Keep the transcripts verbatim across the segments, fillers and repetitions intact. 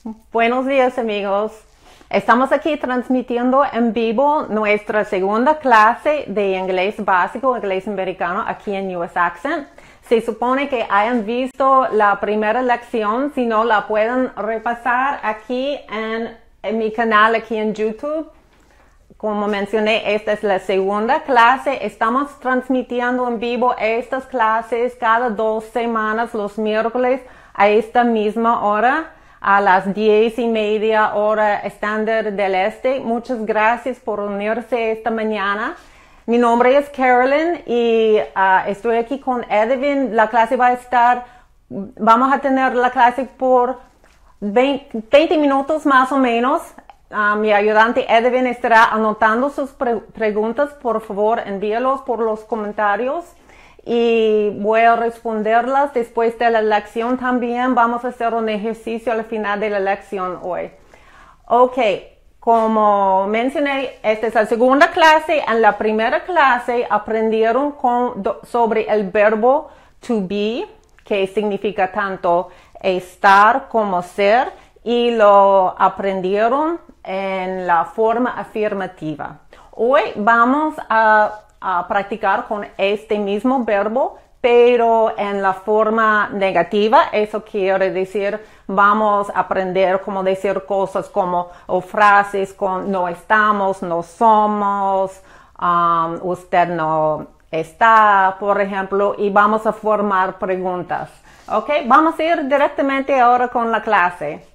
Buenos días, amigos. Estamos aquí transmitiendo en vivo nuestra segunda clase de inglés básico, inglés americano, aquí en U S Accent. Se supone que hayan visto la primera lección, si no la pueden repasar aquí en, en mi canal aquí en YouTube. Como mencioné, esta es la segunda clase. Estamos transmitiendo en vivo estas clases cada dos semanas, los miércoles, a esta misma hora, a las diez y media hora estándar del este. Muchas gracias por unirse esta mañana. Mi nombre es Carolyn y uh, estoy aquí con Edwin. La clase va a estar, vamos a tener la clase por veinte minutos más o menos. Uh, mi ayudante Edwin estará anotando sus pre preguntas. Por favor, envíalos por los comentarios y voy a responderlas después de la lección. También vamos a hacer un ejercicio al final de la lección hoy. Ok, como mencioné, esta es la segunda clase. En la primera clase aprendieron con, do, sobre el verbo to be, que significa tanto estar como ser, y lo aprendieron en la forma afirmativa. Hoy vamos a, a practicar con este mismo verbo, pero en la forma negativa. Eso quiere decir, vamos a aprender cómo decir cosas como, o frases con no estamos, no somos, um, usted no está, por ejemplo, y vamos a formar preguntas. Ok, vamos a ir directamente ahora con la clase.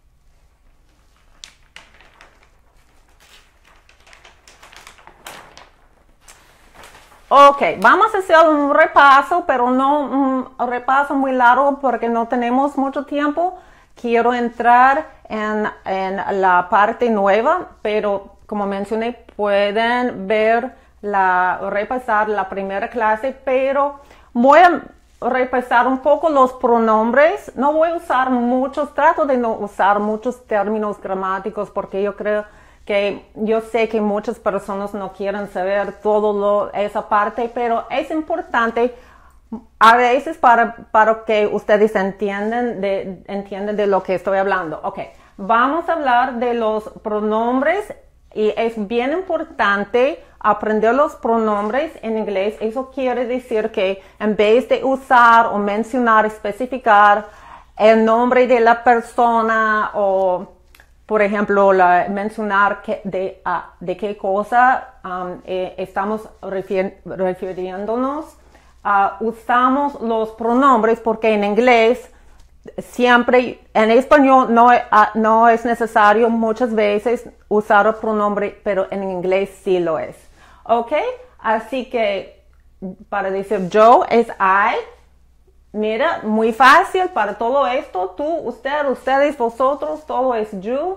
Ok, vamos a hacer un repaso, pero no un repaso muy largo porque no tenemos mucho tiempo. Quiero entrar en, en la parte nueva, pero como mencioné, pueden ver, la, repasar la primera clase, pero voy a repasar un poco los pronombres. No voy a usar muchos, trato de no usar muchos términos gramáticos porque yo creo que yo sé que muchas personas no quieren saber todo lo, esa parte, pero es importante a veces para, para que ustedes entiendan de, entiendan de lo que estoy hablando. Ok, vamos a hablar de los pronombres y es bien importante aprender los pronombres en inglés. Eso quiere decir que en vez de usar o mencionar, especificar el nombre de la persona o por ejemplo, la, mencionar que de, uh, de qué cosa um, eh, estamos refier refiriéndonos. Uh, usamos los pronombres porque en inglés siempre, en español no, uh, no es necesario muchas veces usar el pronombre, pero en inglés sí lo es. ¿Ok? Así que para decir yo es I. Mira, muy fácil para todo esto. Tú, usted, ustedes, vosotros, todo es you.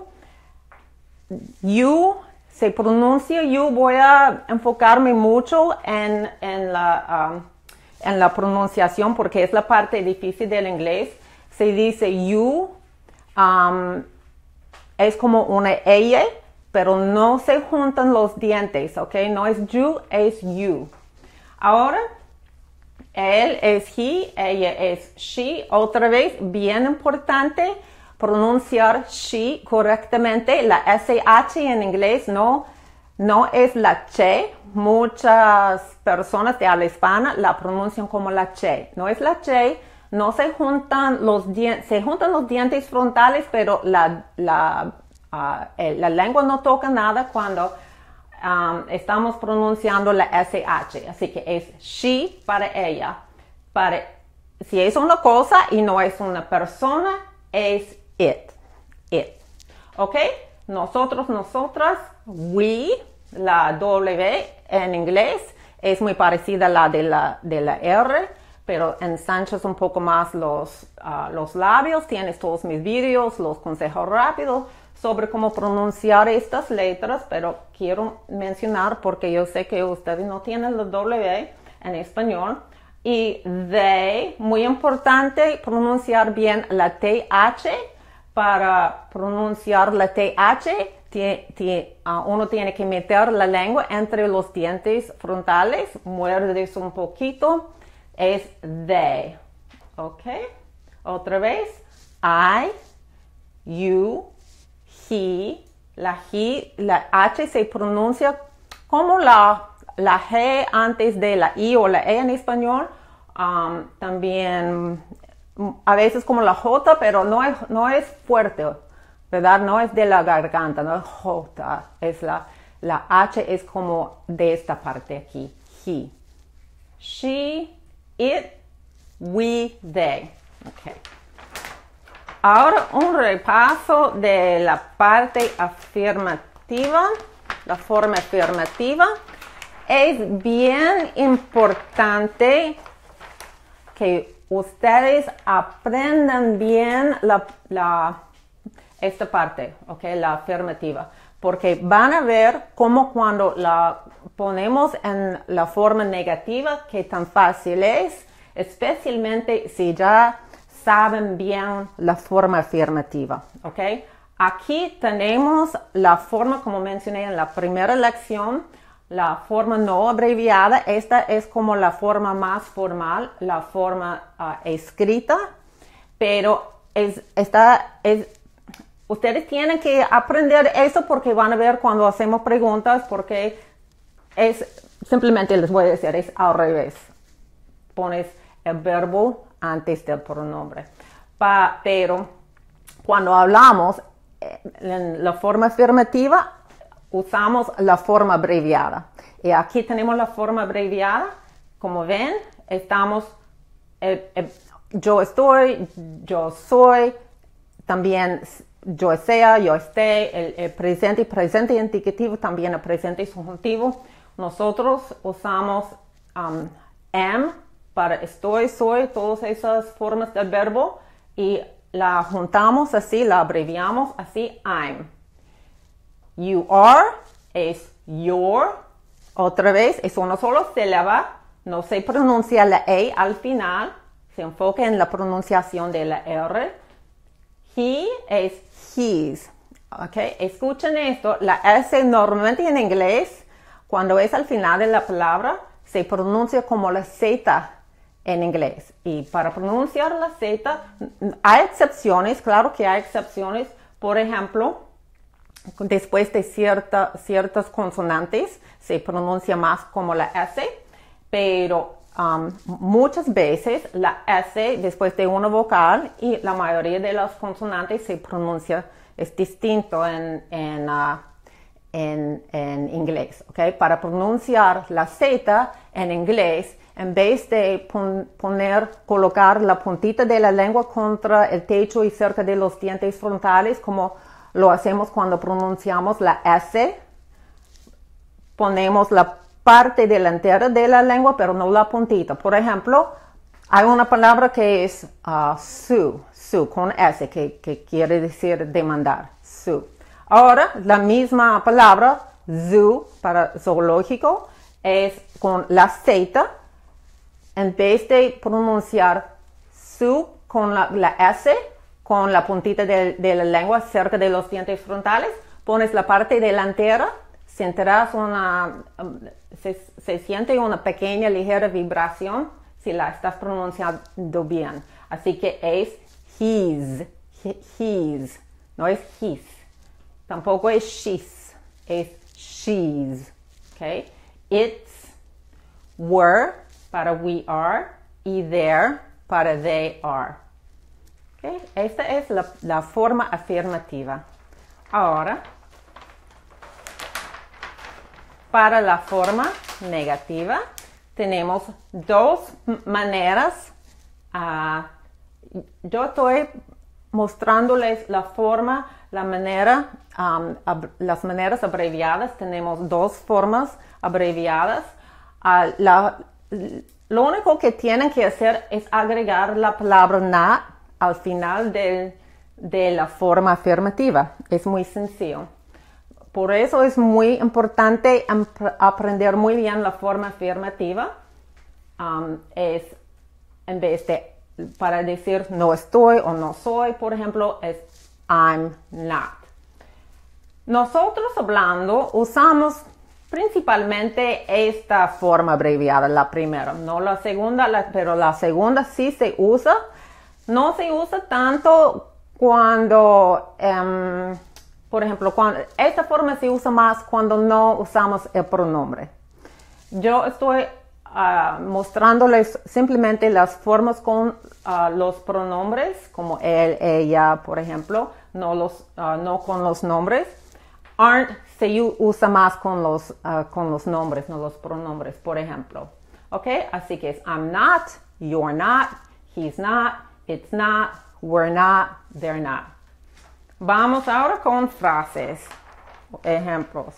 You, se pronuncia you. Voy a enfocarme mucho en, en, la, um, en la pronunciación porque es la parte difícil del inglés. Se dice you. Um, es como una ella, pero no se juntan los dientes, ¿ok? No es you, es you. Ahora, él es he, ella es she. Otra vez, bien importante, pronunciar she correctamente. La S H en inglés no, no es la che. Muchas personas de habla hispana la pronuncian como la che. No es la che, no se juntan los dientes, se juntan los dientes frontales, pero la, la, uh, el, la lengua no toca nada cuando Um, estamos pronunciando la S H, así que es she para ella. Para, si es una cosa y no es una persona, es it. It. ¿Ok? Nosotros, nosotras, we, la W en inglés es muy parecida a la de la, de la R, pero ensanchas un poco más los, uh, los labios. Tienes todos mis videos, los consejos rápidos sobre cómo pronunciar estas letras, pero quiero mencionar porque yo sé que ustedes no tienen la W en español. Y they, muy importante pronunciar bien la T H. Para pronunciar la T H, tie, tie, uh, uno tiene que meter la lengua entre los dientes frontales, muerdes un poquito, es they. Ok, otra vez, I, you, he. La he, la H se pronuncia como la, la G antes de la I o la E en español. Um, también a veces como la J, pero no es, no es fuerte, ¿verdad? No es de la garganta, no es J. Es la, la H es como de esta parte aquí. He, she, it, we, they. Okay. Ahora un repaso de la parte afirmativa, la forma afirmativa. Es bien importante que ustedes aprendan bien la, la, esta parte, okay, la afirmativa, porque van a ver cómo cuando la ponemos en la forma negativa, que tan fácil es, especialmente si ya saben bien la forma afirmativa, ¿ok? Aquí tenemos la forma, como mencioné en la primera lección, la forma no abreviada. Esta es como la forma más formal, la forma uh, escrita, pero es, esta, es, ustedes tienen que aprender eso porque van a ver cuando hacemos preguntas, porque es, simplemente les voy a decir, es al revés. Pones el verbo antes del pronombre. Pa, pero cuando hablamos en la forma afirmativa, usamos la forma abreviada. Y aquí tenemos la forma abreviada. Como ven, estamos, eh, eh, yo estoy, yo soy, también yo sea, yo esté, el, el presente y presente indicativo, también el presente y subjuntivo. Nosotros usamos um, am, para estoy, soy, todas esas formas del verbo, y la juntamos así, la abreviamos así, I'm. You are es your. Otra vez, es una sola sílaba, no se pronuncia la E al final, se enfoca en la pronunciación de la R. He es his. Okay, escuchen esto, la S normalmente en inglés, cuando es al final de la palabra, se pronuncia como la Z en inglés. Y para pronunciar la Z, hay excepciones, claro que hay excepciones. Por ejemplo, después de cierta, ciertas consonantes, se pronuncia más como la S, pero um, muchas veces la S después de una vocal y la mayoría de las consonantes se pronuncia, es distinto en, en, uh, en, en inglés. ¿Okay? Para pronunciar la Z en inglés, en vez de pon, poner, colocar la puntita de la lengua contra el techo y cerca de los dientes frontales, como lo hacemos cuando pronunciamos la S, ponemos la parte delantera de la lengua, pero no la puntita. Por ejemplo, hay una palabra que es uh, sue, sue, con S, que, que quiere decir demandar, sue. Ahora, la misma palabra, zoo, para zoológico, es con la Z. En vez de pronunciar su con la, la S, con la puntita de, de la lengua cerca de los dientes frontales, pones la parte delantera, sentirás una, um, se, se siente una pequeña ligera vibración si la estás pronunciando bien. Así que es his, his, no es his. Tampoco es she's, es she's. Okay? It's, were, para we are, y there para they are. Okay? Esta es la, la forma afirmativa. Ahora, para la forma negativa, tenemos dos maneras. Uh, yo estoy mostrándoles la forma, la manera, um, ab, las maneras abreviadas. Tenemos dos formas abreviadas. Uh, la, lo único que tienen que hacer es agregar la palabra not al final de, de la forma afirmativa. Es muy sencillo. Por eso es muy importante aprender muy bien la forma afirmativa. Um, es en vez de, para decir no estoy o no soy, por ejemplo, es I'm not. Nosotros hablando usamos principalmente esta forma abreviada, la primera, no la segunda, la, pero la segunda sí se usa. No se usa tanto cuando, um, por ejemplo, cuando, esta forma se usa más cuando no usamos el pronombre. Yo estoy uh, mostrándoles simplemente las formas con uh, los pronombres, como él, ella, por ejemplo, no, los, uh, no con los nombres. Aren't se usa más con los, uh, con los nombres, no los pronombres, por ejemplo. ¿Ok? Así que es I'm not, you're not, he's not, it's not, we're not, they're not. Vamos ahora con frases, ejemplos.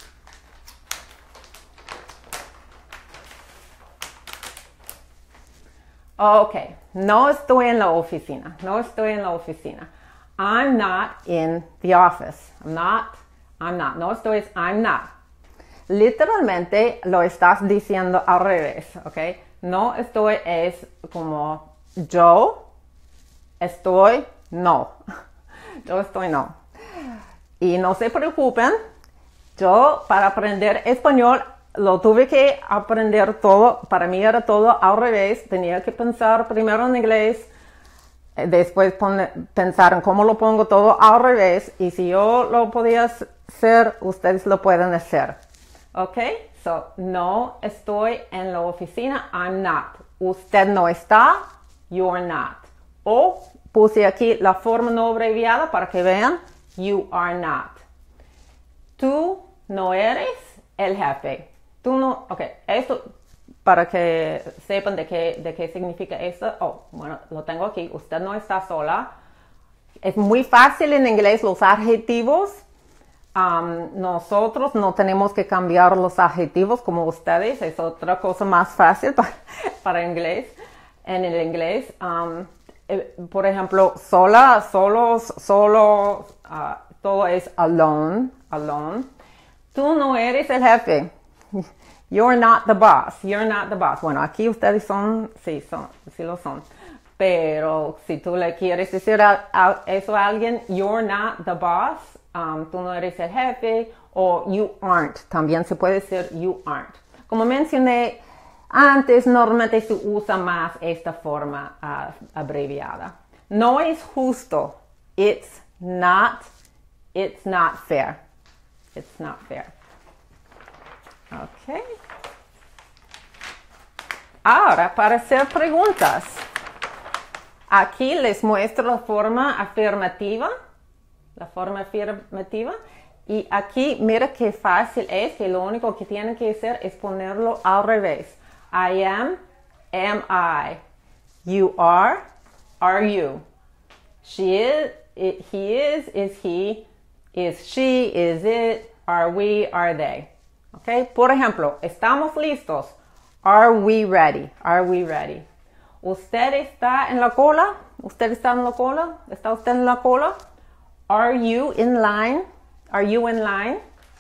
Ok, no estoy en la oficina, no estoy en la oficina. I'm not in the office. I'm not, I'm not. No estoy, I'm not. Literalmente lo estás diciendo al revés, ok. No estoy es como yo estoy, no. Yo estoy, no. Y no se preocupen, yo para aprender español lo tuve que aprender todo. Para mí era todo al revés. Tenía que pensar primero en inglés, después pone, pensar en cómo lo pongo todo al revés. Y si yo lo podía hacer, ustedes lo pueden hacer. Ok, so, no estoy en la oficina, I'm not. Usted no está, you're not. O puse aquí la forma no abreviada para que vean, you are not. Tú no eres el jefe. Tú no, ok, esto para que sepan de qué, de qué significa esto. Oh, bueno, lo tengo aquí. Usted no está sola. Es muy fácil en inglés los adjetivos. Um, nosotros no tenemos que cambiar los adjetivos como ustedes. Es otra cosa más fácil para, para inglés. En el inglés, um, eh, por ejemplo, sola, solos, solo, uh, todo es alone, alone. Tú no eres el jefe. You're not the boss. You're not the boss. Bueno, aquí ustedes son, sí, son, sí lo son. Pero si tú le quieres decir a, a eso a alguien, you're not the boss, um, tú no eres el jefe, o you aren't. También se puede decir you aren't. Como mencioné antes, normalmente se usa más esta forma uh, abreviada. No es justo. It's not, it's not fair. It's not fair. Ok. Ahora, para hacer preguntas. Aquí les muestro la forma afirmativa. La forma afirmativa. Y aquí, mira qué fácil es, que lo único que tienen que hacer es ponerlo al revés. I am, am I. You are, are you. She is, it, he is, is he. Is she, is it, are we, are they. Okay? Por ejemplo, ¿estamos listos? Are we ready? Are we ready? ¿Usted está en la cola? ¿Usted está en la cola? ¿Está usted en la cola? Are you in line? Are you in line?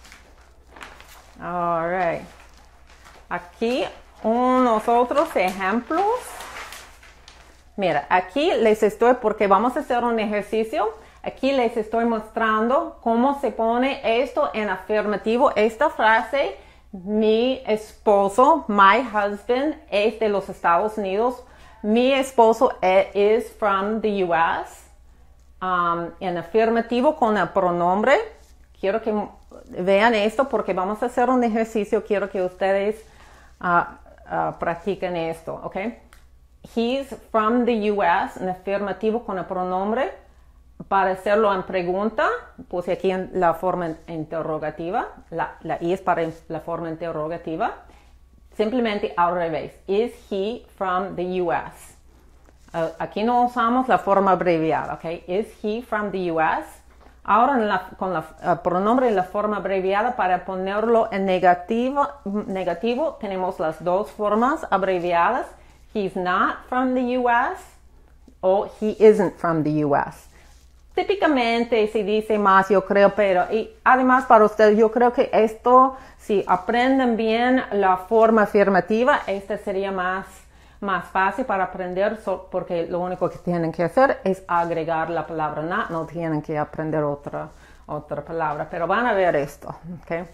All right. Aquí unos otros ejemplos. Mira, aquí les estoy, porque vamos a hacer un ejercicio. Aquí les estoy mostrando cómo se pone esto en afirmativo. Esta frase, mi esposo, my husband, es de los Estados Unidos. Mi esposo is from the U S. Um, en afirmativo con el pronombre. Quiero que vean esto porque vamos a hacer un ejercicio. Quiero que ustedes uh, uh, practiquen esto, ¿ok? He's from the U S en afirmativo con el pronombre. Para hacerlo en pregunta, puse aquí en la forma interrogativa. La, la I es para la forma interrogativa. Simplemente al revés. Is he from the U S? Uh, aquí no usamos la forma abreviada, ¿ok? Is he from the U S? Ahora en la, con el uh, pronombre en la forma abreviada, para ponerlo en negativo, negativo, tenemos las dos formas abreviadas. He's not from the U S o he isn't from the U S. Típicamente se dice más, yo creo, pero y además para ustedes, yo creo que esto, si aprenden bien la forma afirmativa, esta sería más, más fácil para aprender, so, porque lo único que tienen que hacer es agregar la palabra not, no tienen que aprender otra, otra palabra, pero van a ver esto, ¿ok?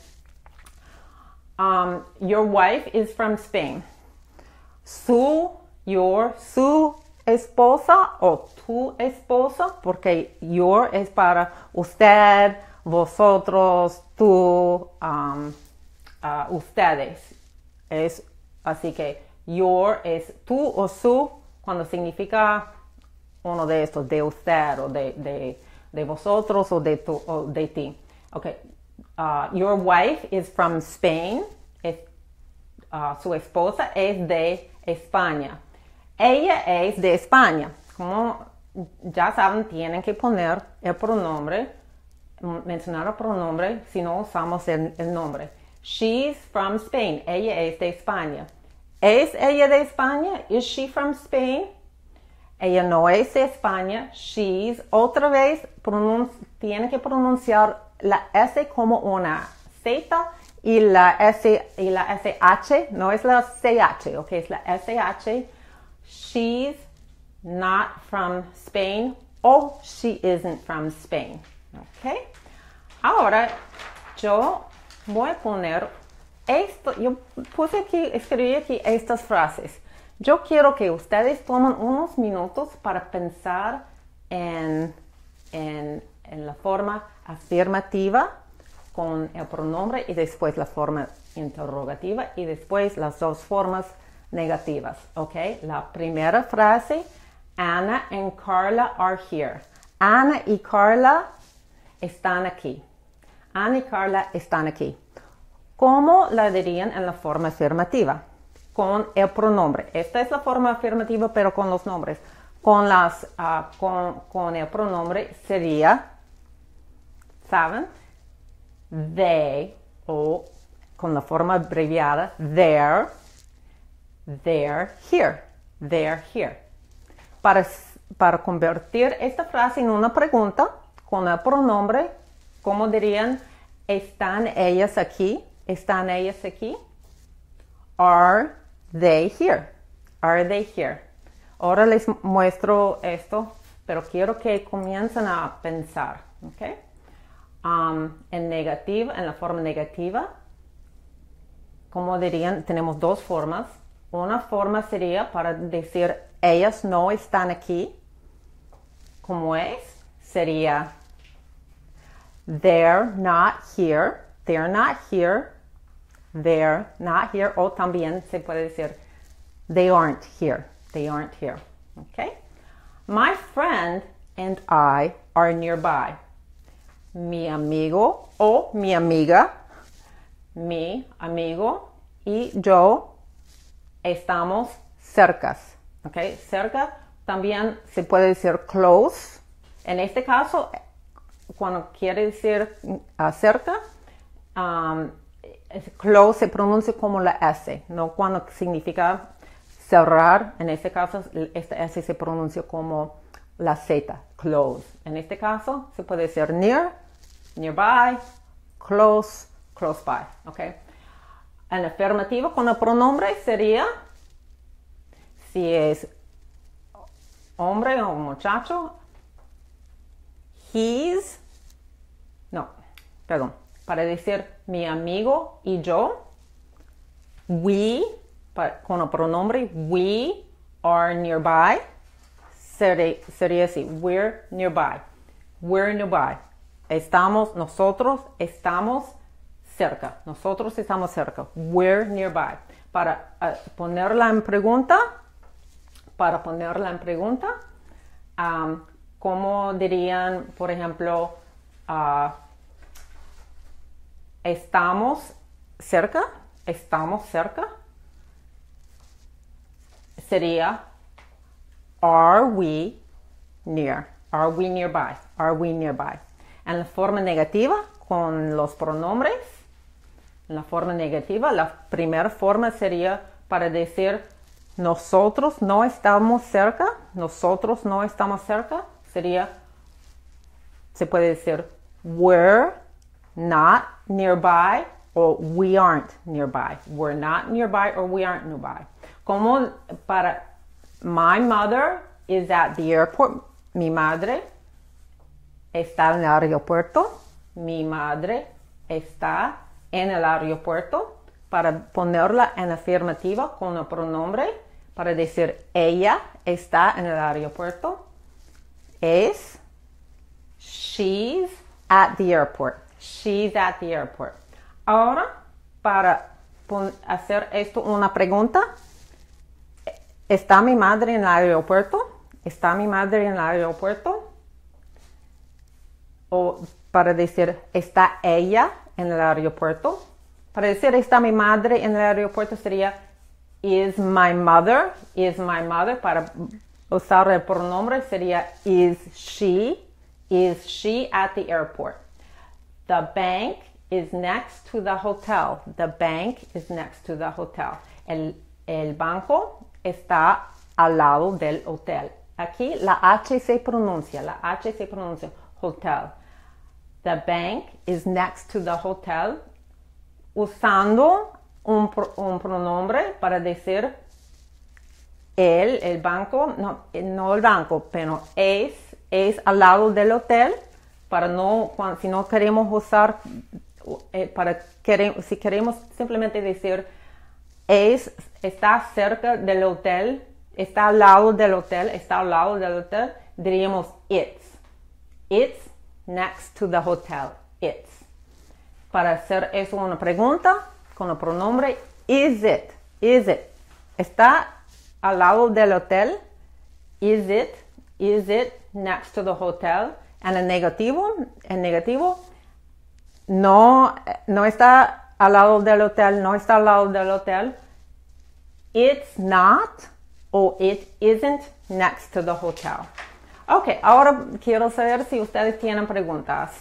Um, your wife is from Spain. Su, your, su esposa o tu esposa, porque your es para usted, vosotros, tú, um, uh, ustedes. Es, así que your es tú o su cuando significa uno de estos, de usted o de, de, de vosotros o de, tu, o de ti. Okay. Uh, your wife is from Spain. Es, uh, su esposa es de España. Ella es de España. Como ya saben, tienen que poner el pronombre, mencionar el pronombre si no usamos el, el nombre. She's from Spain. Ella es de España. ¿Es ella de España? Is she from Spain? Ella no es de España. She's, otra vez, tiene que pronunciar la S como una Z y la S y la S H, no es la C H, ok, es la S H. She's not from Spain o she isn't from Spain, ok. Ahora yo voy a poner esto, yo puse aquí, escribí aquí estas frases. Yo quiero que ustedes tomen unos minutos para pensar en, en, en la forma afirmativa con el pronombre y después la forma interrogativa y después las dos formas negativas, ¿ok? La primera frase, Anna and Carla are here. Ana y Carla están aquí. Ana y Carla están aquí. ¿Cómo la dirían en la forma afirmativa? Con el pronombre. Esta es la forma afirmativa, pero con los nombres. Con, las, uh, con, con el pronombre sería, ¿saben? They, o con la forma abreviada, they're, they're here. They're here. Para, para convertir esta frase en una pregunta, con el pronombre, ¿cómo dirían? ¿Están ellas aquí? ¿Están ellas aquí? Are they here? Are they here? Ahora les muestro esto, pero quiero que comiencen a pensar, ¿ok? Um, en negativa, en la forma negativa, como dirían, tenemos dos formas. Una forma sería para decir, ellas no están aquí. ¿Cómo es? Sería, they're not here. They're not here. They're not here. O también se puede decir, they aren't here. They aren't here. Okay? My friend and I are nearby. Mi amigo o mi amiga, mi amigo y yo estamos cercas. Okay? Cerca también se puede decir close. En este caso, cuando quiere decir uh, cerca, um, close se pronuncia como la S, no cuando significa cerrar. En este caso, esta S se pronuncia como la Z, close. En este caso, se puede decir near, nearby, close, close by. Okay. En afirmativo, con el pronombre sería, si es hombre o muchacho, he's, no, perdón, para decir mi amigo y yo, we, para, con el pronombre we are nearby, sería, sería así, we're nearby, we're nearby, estamos, nosotros estamos cerca, nosotros estamos cerca, we're nearby. Para uh, ponerla en pregunta, para ponerla en pregunta, um, ¿cómo dirían, por ejemplo, uh, estamos cerca? ¿Estamos cerca? Sería, are we near? Are we nearby? Are we nearby? En la forma negativa, con los pronombres, en la forma negativa, la primera forma sería para decir, nosotros no estamos cerca, nosotros no estamos cerca, sería, se puede decir, we're not nearby o we aren't nearby. We're not nearby or we aren't nearby. Como para, my mother is at the airport. Mi madre está en el aeropuerto. Mi madre está en el aeropuerto. Para ponerla en afirmativa con el pronombre, para decir ella está en el aeropuerto es she's at the airport. She's at the airport. Ahora, para hacer esto una pregunta, ¿está mi madre en el aeropuerto? ¿Está mi madre en el aeropuerto? O para decir, ¿está ella en el aeropuerto? Para decir, ¿está mi madre en el aeropuerto? Sería, is my mother? Is my mother? Para usar el pronombre sería, is she? Is she at the airport? The bank is next to the hotel. The bank is next to the hotel. El, el banco está al lado del hotel. Aquí la H se pronuncia, la H se pronuncia, hotel. The bank is next to the hotel, usando un, un pronombre para decir el, el banco, no, no el banco, pero es, es al lado del hotel, para no, cuando, si no queremos usar, eh, para quere, si queremos simplemente decir es, está cerca del hotel, está al lado del hotel, está al lado del hotel, diríamos it's. It's next to the hotel. It's. Para hacer eso una pregunta con el pronombre is it. Is it. Está al lado del hotel. Is it. Is it next to the hotel. En el negativo, en negativo, no, no está al lado del hotel, no está al lado del hotel. It's not o it isn't next to the hotel. Ok, ahora quiero saber si ustedes tienen preguntas.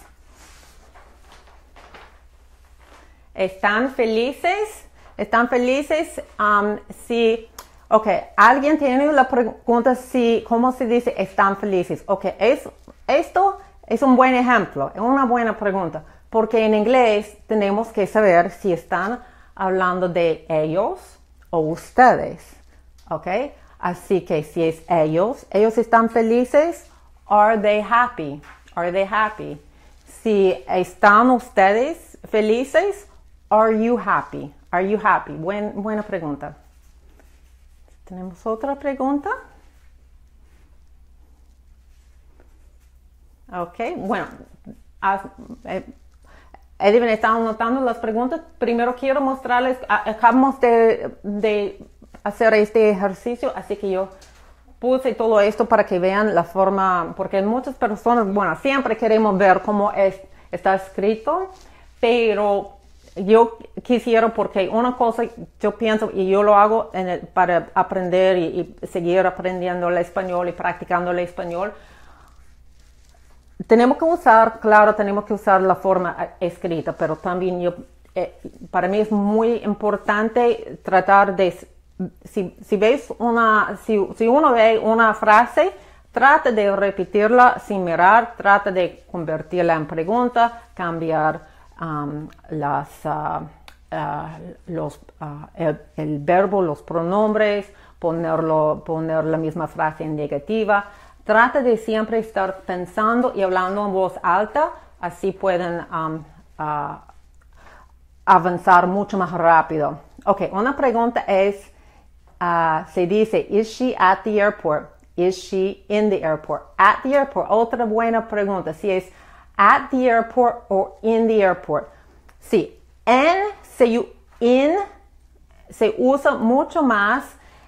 ¿Están felices? ¿Están felices? Um, si, ok, alguien tiene la pregunta si, ¿cómo se dice están felices? Ok, es, esto es un buen ejemplo, es una buena pregunta, porque en inglés tenemos que saber si están hablando de ellos o ustedes, ok. Así que si es ellos, ellos están felices, are they happy? Are they happy? Si están ustedes felices, are you happy? Are you happy? Buen, buena pregunta. ¿Tenemos otra pregunta? Ok, bueno, as, eh, Edwin está anotando las preguntas. Primero quiero mostrarles, acabamos de, de hacer este ejercicio, así que yo puse todo esto para que vean la forma, porque muchas personas, bueno, siempre queremos ver cómo es, está escrito, pero yo quisiera, porque una cosa yo pienso, y yo lo hago en el, para aprender y, y seguir aprendiendo el español y practicando el español, tenemos que usar, claro, tenemos que usar la forma escrita, pero también yo, eh, para mí es muy importante tratar de, si, si ves una, si, si uno ve una frase, trata de repetirla sin mirar, trata de convertirla en pregunta, cambiar um, las, uh, uh, los, uh, el, el verbo, los pronombres, ponerlo, poner la misma frase en negativa. Trata de siempre estar pensando y hablando en voz alta, así pueden um, uh, avanzar mucho más rápido. Ok, una pregunta es, uh, se dice, is she at the airport? Is she in the airport? At the airport, otra buena pregunta, si es at the airport o in the airport. Sí, en, se, in, se usa mucho más.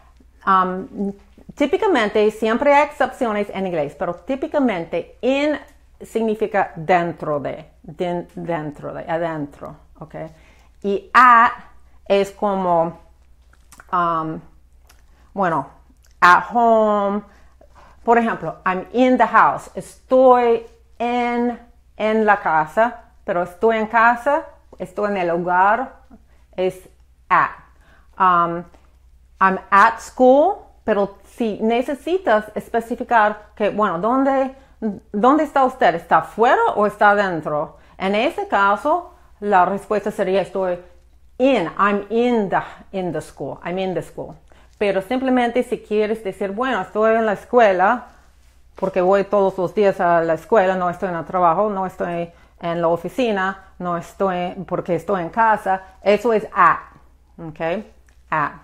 Um, Típicamente, siempre hay excepciones en inglés, pero típicamente in significa dentro de, de dentro de, adentro, ¿ok? Y at es como, um, bueno, at home. Por ejemplo, I'm in the house. Estoy en, en la casa, pero estoy en casa, estoy en el hogar, es at. Um, I'm at school, pero si necesitas especificar que, bueno, ¿dónde, ¿dónde está usted? ¿Está fuera o está dentro? En ese caso, la respuesta sería estoy in, I'm in the, in the school, I'm in the school. Pero simplemente si quieres decir, bueno, estoy en la escuela, porque voy todos los días a la escuela, no estoy en el trabajo, no estoy en la oficina, no estoy porque estoy en casa, eso es at, ¿ok? At.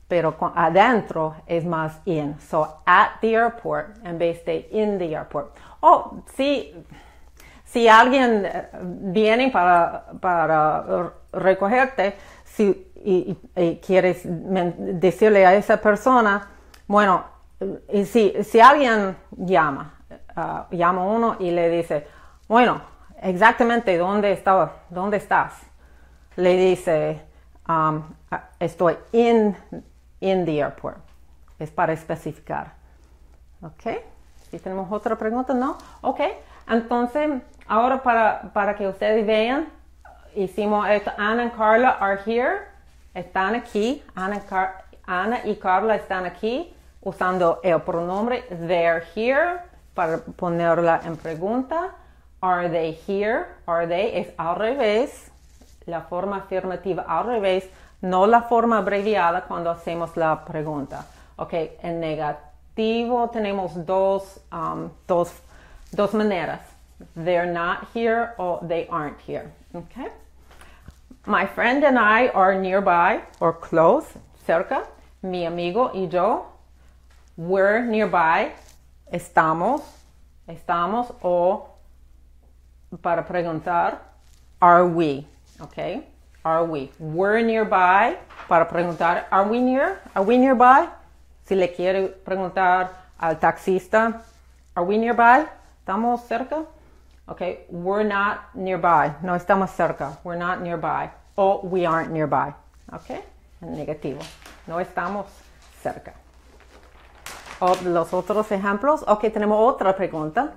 pero con, adentro es más in. So, at the airport en vez de in the airport. Oh, si, si alguien viene para, para recogerte si, y, y, y quieres decirle a esa persona, bueno, y si, si alguien llama, uh, llama a uno y le dice, bueno, exactamente dónde, está, dónde estás, le dice, um, estoy in, in the airport. Es para especificar. ¿Ok? Si tenemos otra pregunta, ¿no? Ok. Entonces, ahora para, para que ustedes vean, hicimos esto. Ana y Carla are here. Están aquí. Ana, Car Ana y Carla están aquí usando el pronombre they're here para ponerla en pregunta. Are they here? Are they es al revés. La forma afirmativa al revés, no la forma abreviada cuando hacemos la pregunta. Ok, en negativo tenemos dos, um, dos, dos maneras. They're not here or they aren't here. Okay. My friend and I are nearby or close, cerca. Mi amigo y yo, we're nearby, estamos, estamos o para preguntar, are we? Okay, are we? We're nearby. Para preguntar, are we near? Are we nearby? Si le quiere preguntar al taxista, are we nearby? ¿Estamos cerca? Okay, we're not nearby. No estamos cerca. We're not nearby. O we aren't nearby. Okay, en negativo. No estamos cerca. O los otros ejemplos. Ok, tenemos otra pregunta.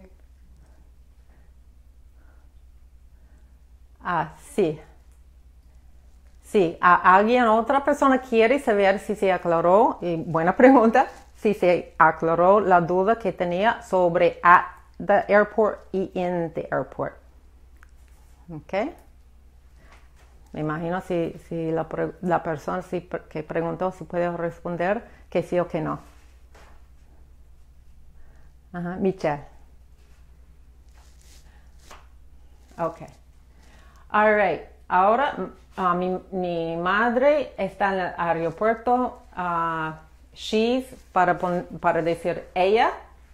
Ah, sí. Sí, a alguien, otra persona quiere saber si se aclaró, y buena pregunta, si se aclaró la duda que tenía sobre at the airport y in the airport. Ok. Me imagino si, si la, la persona si, que preguntó si puede responder que sí o que no. Ajá, Michelle. Ok. All right. Ahora, uh, mi, mi madre está en el aeropuerto. Uh, she's, para, pon, para decir ella,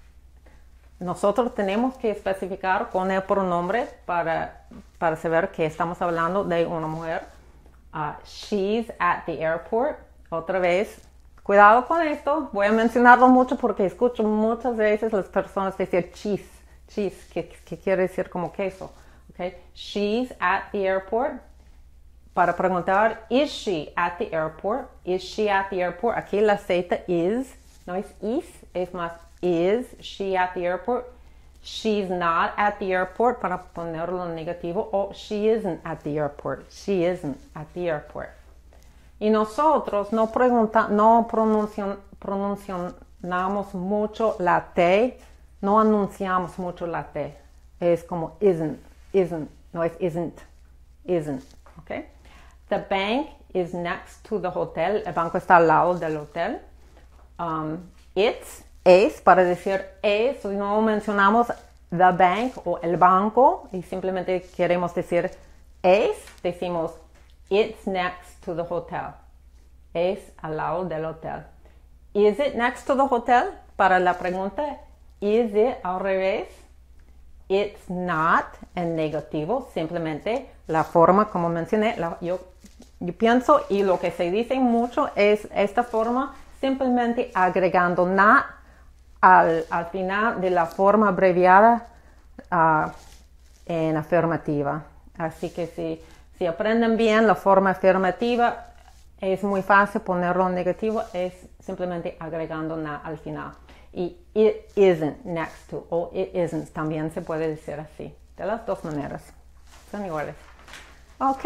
nosotros tenemos que especificar con el pronombre para, para saber que estamos hablando de una mujer. Uh, she's at the airport. Otra vez, cuidado con esto. Voy a mencionarlo mucho porque escucho muchas veces las personas decir cheese, cheese, que, que quiere decir como queso. Okay. She's at the airport. Para preguntar, is she at the airport? Is she at the airport? Aquí la Z is, no es is, es más is she at the airport? She's not at the airport, para ponerlo en negativo, o she isn't at the airport. She isn't at the airport. Y nosotros no, pregunta, no pronuncian, pronunciamos mucho la T, no anunciamos mucho la T. Es como isn't. Isn't, no es isn't, isn't, okay? The bank is next to the hotel. El banco está al lado del hotel. Um, it's, es, para decir es, no mencionamos the bank o el banco y simplemente queremos decir es, decimos it's next to the hotel. Es al lado del hotel. Is it next to the hotel? Para la pregunta, is it al revés? It's not en negativo, simplemente la forma como mencioné, la, yo, yo pienso y lo que se dice mucho es esta forma, simplemente agregando not al, al final de la forma abreviada uh, en afirmativa. Así que si, si aprenden bien la forma afirmativa, es muy fácil ponerlo en negativo, es simplemente agregando not al final. Y it isn't next to o it isn't también se puede decir así. De las dos maneras. Son iguales. Ok.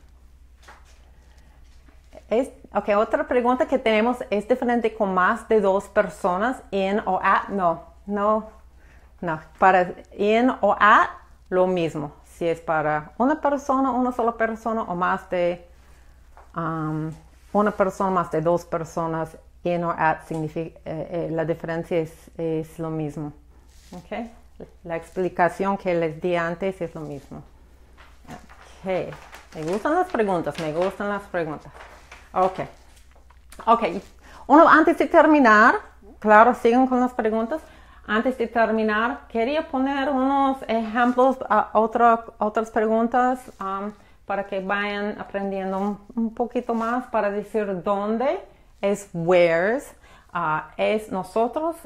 Es, ok, otra pregunta que tenemos es diferente con más de dos personas. In o at. No, no, no. Para in o at, lo mismo. Si es para una persona, una sola persona o más de um, una persona, más de dos personas. In or at significa, eh, eh, la diferencia es, es lo mismo. Okay. La explicación que les di antes es lo mismo. Okay. Me gustan las preguntas, me gustan las preguntas. Ok. Ok, uno, antes de terminar, claro, siguen con las preguntas. Antes de terminar, quería poner unos ejemplos, uh, otra, otras preguntas um, para que vayan aprendiendo un, un poquito más. Para decir dónde es where's, uh, es nosotros.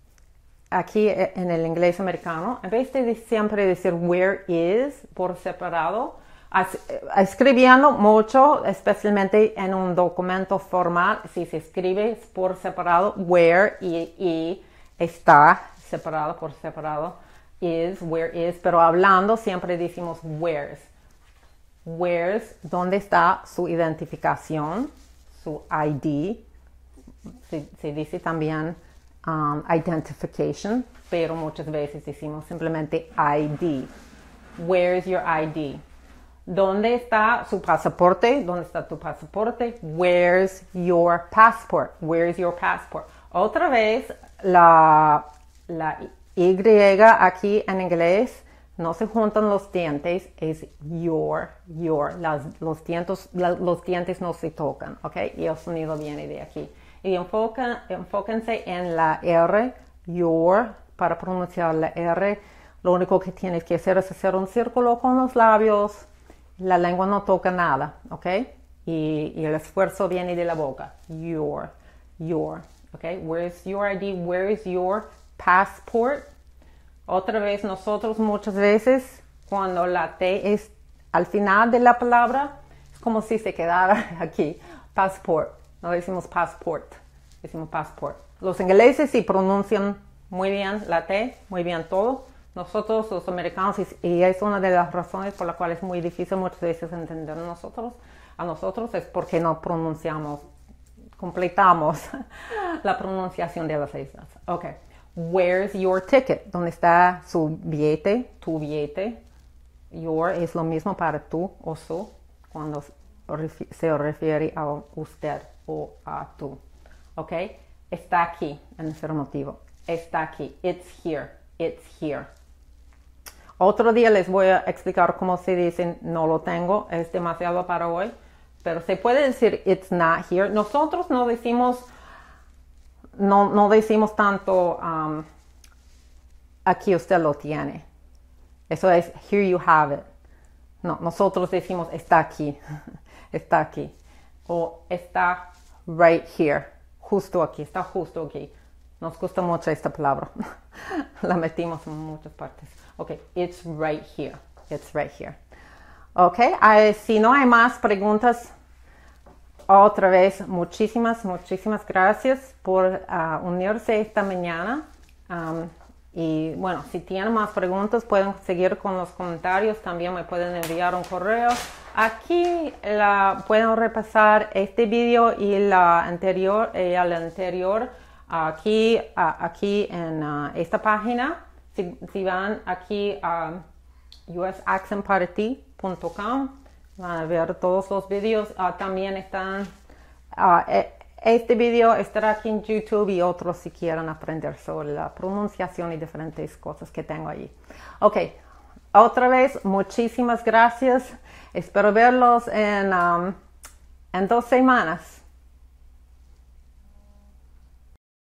Aquí en el inglés americano, en vez de siempre decir where is por separado, escribiendo mucho, especialmente en un documento formal, si se escribe por separado, where y, y está separado por separado, is, where is, pero hablando siempre decimos where's. Where's, ¿dónde está su identificación, su I D? Se, se dice también Um, identification, pero muchas veces decimos simplemente I D. Where's your I D? ¿Dónde está su pasaporte? ¿Dónde está tu pasaporte? Where's your passport? Where's your passport? Otra vez, la, la Y aquí en inglés no se juntan los dientes, es your, your. Las, los, dientes, la, los dientes no se tocan, ¿ok? Y el sonido viene de aquí. Y enfoca, enfóquense en la R, your, para pronunciar la R. Lo único que tienes que hacer es hacer un círculo con los labios. La lengua no toca nada, ¿ok? Y, y el esfuerzo viene de la boca. Your, your, ¿ok? Where's your I D? Where's your passport? Otra vez, nosotros muchas veces, cuando la T es al final de la palabra, es como si se quedara aquí. Passport. No decimos passport, decimos passport. Los ingleses sí pronuncian muy bien la T, muy bien todo. Nosotros, los americanos, y es una de las razones por las cuales es muy difícil muchas veces entender a nosotros, a nosotros es porque no pronunciamos, completamos la pronunciación de las islas. Ok, where's your ticket? ¿Dónde está su billete, tu billete? Your es lo mismo para tú o su, cuando se refiere a usted o a tú, ¿ok? Está aquí, en afirmativo. Está aquí. It's here. It's here. Otro día les voy a explicar cómo se dice no lo tengo. Es demasiado para hoy. Pero se puede decir it's not here. Nosotros no decimos, no, no decimos tanto um, aquí usted lo tiene. Eso es here you have it. No, nosotros decimos está aquí. Está aquí. O está right here. Justo aquí. Está justo aquí. Nos gusta mucho esta palabra. La metimos en muchas partes. Ok. It's right here. It's right here. Ok. Uh, si no hay más preguntas, otra vez, muchísimas, muchísimas gracias por uh, unirse esta mañana. Um, y bueno, si tienen más preguntas, pueden seguir con los comentarios. También me pueden enviar un correo. Aquí la, pueden repasar este video y la anterior, y el anterior aquí, uh, aquí en uh, esta página. Si, si van aquí a u s accent party punto com, van a ver todos los videos. Uh, también están, uh, este video estará aquí en YouTube y otros si quieren aprender sobre la pronunciación y diferentes cosas que tengo allí. Ok, otra vez, muchísimas gracias. Espero verlos en, um, en dos semanas.